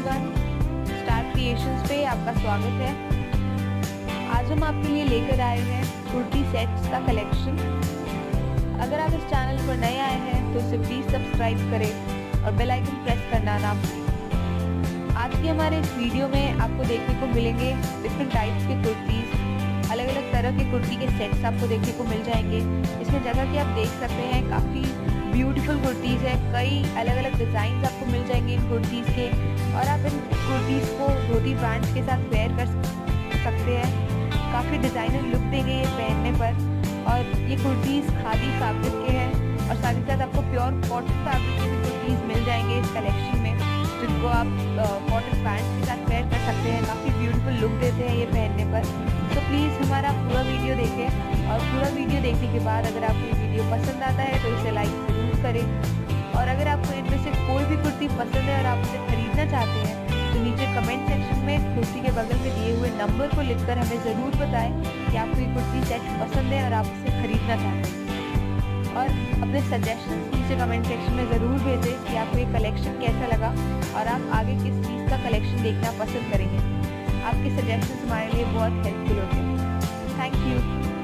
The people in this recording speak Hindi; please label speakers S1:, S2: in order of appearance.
S1: एवरीवन, स्टार क्रिएशंस पे आपका स्वागत है। आज हम आपके लिए लेकर आए हैं कुर्ती सेट्स का कलेक्शन। अगर आप इस चैनल पर नए आए हैं तो इसे प्लीज़ सब्सक्राइब करें और बेल आइकन प्रेस करना ना भूलें। आज की हमारे इस वीडियो में आपको देखने को मिलेंगे डिफरेंट टाइप्स के कुर्तीज़, अलग अलग तरह के कुर्ती के सेट्स आपको देखने को मिल जाएंगे। इसमें जगह कि आप देख सकते हैं काफ़ी ब्यूटीफुल कुर्तीज़ है, कई अलग अलग डिज़ाइन आपको मिल जाएंगे इन कुर्तीज़ के, और आप इन कुर्तीज़ को धोती पैंट्स के साथ वेयर कर सकते हैं। काफ़ी डिज़ाइनर लुक देंगे ये पहनने पर, और ये कुर्तीज़ खादी फैब्रिक के हैं और साथ ही साथ आपको प्योर कॉटन फैब्रिक के भी कुर्तीज़ मिल जाएंगे इस कलेक्शन में, जिनको आप कॉटन पैंट्स के साथ वेयर कर सकते हैं। काफ़ी ब्यूटीफुल लुक देते हैं ये पहनने पर। तो प्लीज़ हमारा पूरा वीडियो देखें, और पूरा वीडियो देखने के बाद अगर आपको ये वीडियो पसंद आता है तो इसे लाइक ज़रूर करें। और अगर आपको इनमें से कोई भी कुर्ती पसंद है और आप उसे खरीदना चाहते हैं तो नीचे कमेंट सेक्शन में कुर्ती के बगल में दिए हुए नंबर को लिखकर हमें ज़रूर बताएं कि आपको ये कुर्ती सेट पसंद है और आप उसे खरीदना चाहते हैं। और अपने सजेशंस नीचे कमेंट सेक्शन में ज़रूर भेजें कि आपको ये कलेक्शन कैसा लगा और आप आगे किस चीज़ का कलेक्शन देखना पसंद करेंगे। आपके सजेशंस हमारे लिए बहुत हेल्पफुल होते हैं। Thank you.